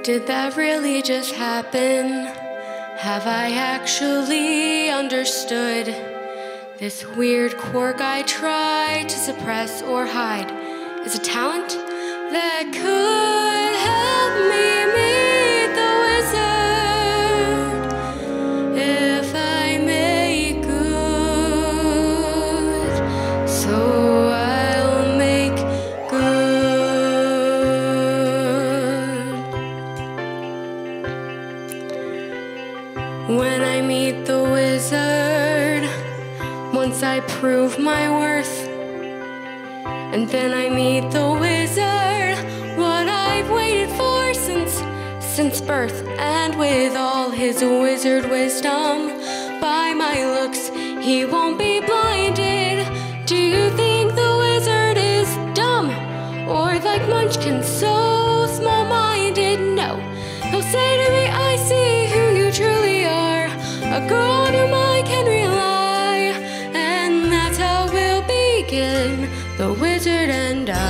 Did that really just happen? Have I actually understood this weird quirk I try to suppress or hide is a talent that could help me meet the wizard if I make good. So I'll make good. When I meet the wizard, once I prove my worth, and then I meet the wizard, what I've waited for since birth. And with all his wizard wisdom, by my looks, he won't be blinded. Do you think the wizard is dumb? Or like Munchkin, so small-minded? No, he'll say to me, I see who you truly are, a girl on whom I can rely. And that's how we'll begin, the wizard and I.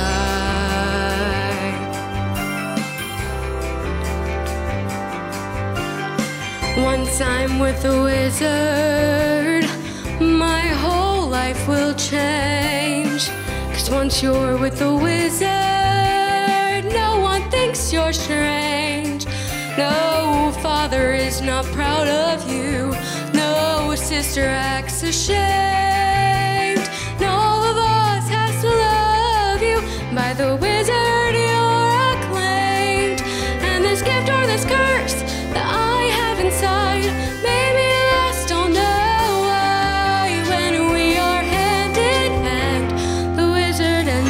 Once I'm with the wizard, my whole life will change. 'Cause once you're with the wizard, no one thinks you're strange. No father is not proud of you, no sister acts ashamed. No all of us has to love you. By the wizard you're acclaimed. And this gift or this curse that I have inside may be lost, I'll know why, when we are hand in hand, the wizard and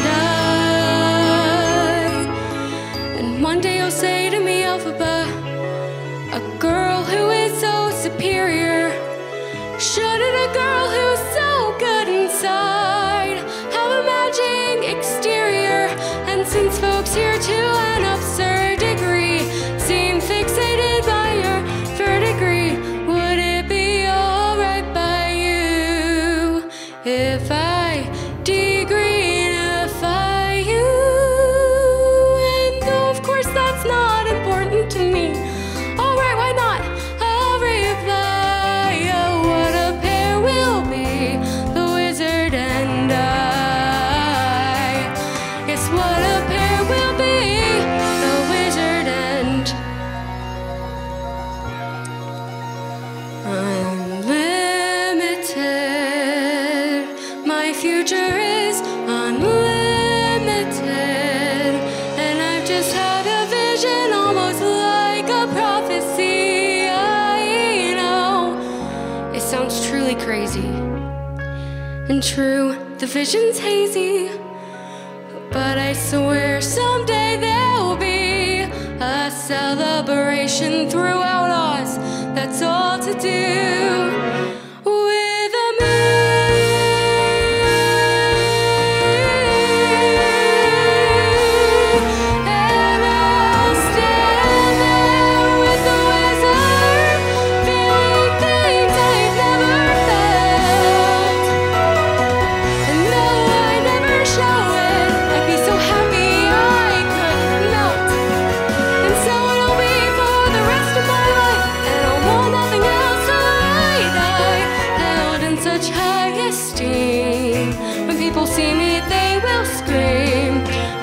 I. And one day you'll say to me, Elphaba, a girl who is so superior, shouldn't a girl who's so good inside have a magic exterior? And since folks here to an absurd degree seem fixated by your verdigris, would it be alright by you if I degreenify you? And though of course that's not important to me, alright, why not? I'll reply, oh, what a pair we'll be, the wizard and I. Yes, what a pair we'll be, the wizard and unlimited. My future is unlimited, and I've just had a vision almost like a prophecy. I know it sounds truly crazy, and true, the vision's hazy, but I swear someday there'll be a celebration throughout Oz. That's all to do with a me. And I'll stand there with the wizard, feeling things I've never felt. And though I never show it, I'd be so happy I could melt. And so it'll be for the rest of my life, and I'll want nothing else till I die, held in such high esteem. When people see me, they will scream,